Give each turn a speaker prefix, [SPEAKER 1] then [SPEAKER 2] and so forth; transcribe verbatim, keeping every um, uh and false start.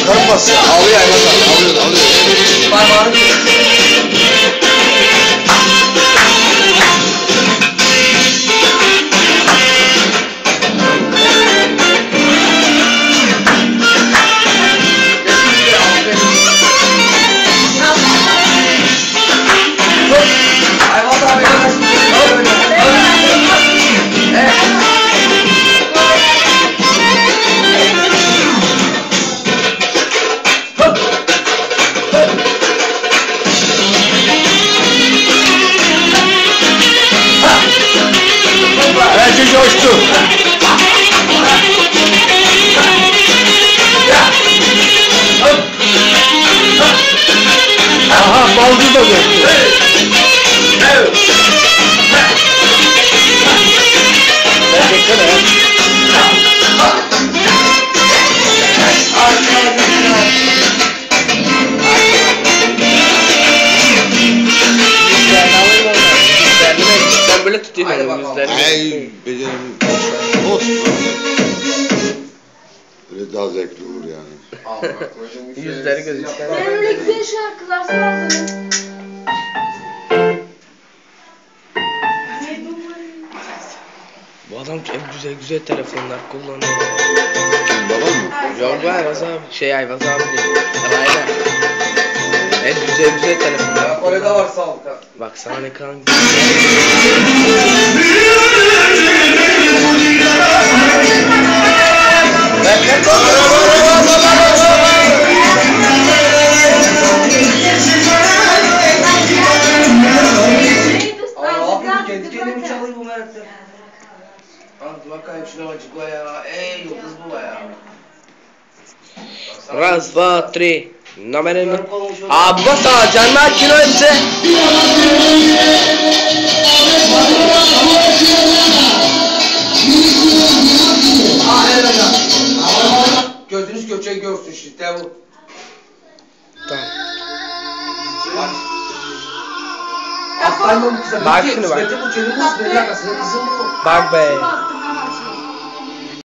[SPEAKER 1] Yukarı bas ya. Alıyor Ayvaz abi. Alıyor alıyor.
[SPEAKER 2] Parmağını Ayvaz abi
[SPEAKER 1] Bence coştu. Aha balcı da coştu. Ben çeksene ya.
[SPEAKER 3] Ben böyle tutuyorum yüzlerini.
[SPEAKER 1] Ey becerim. Olsun. Öyle daha zevkli olur yani.
[SPEAKER 3] Yüzleri gözüküyor.
[SPEAKER 4] Ben öyle güzel şarkılar söyledim.
[SPEAKER 3] Bu adam hep güzel güzel telefonlar kullanıyor.
[SPEAKER 1] Babam mı?
[SPEAKER 3] Yok bu Ayvaz abi. Şey Ayvaz abi değil. Rayla. Hep güzel güzel telefonlar.
[SPEAKER 2] Orada var sağ ol.
[SPEAKER 3] Baksana ne kadar
[SPEAKER 2] Abi kendi kendine mi çalıyor bu merakla? Hadi bakayım şuna acıkla ya. Ey yıldız bu ya.
[SPEAKER 3] Раз, два, три. Номерini. Abbas canlar kilo hepsi.
[SPEAKER 2] Ah evet hocam. Gözünüz göçeği görsün işte bu.
[SPEAKER 3] Tamam.
[SPEAKER 2] Bak. Aslanım kısa.
[SPEAKER 3] Bak şimdi bak.
[SPEAKER 2] Bu çelik kız benim yakasını kızım bu.
[SPEAKER 3] Bak be.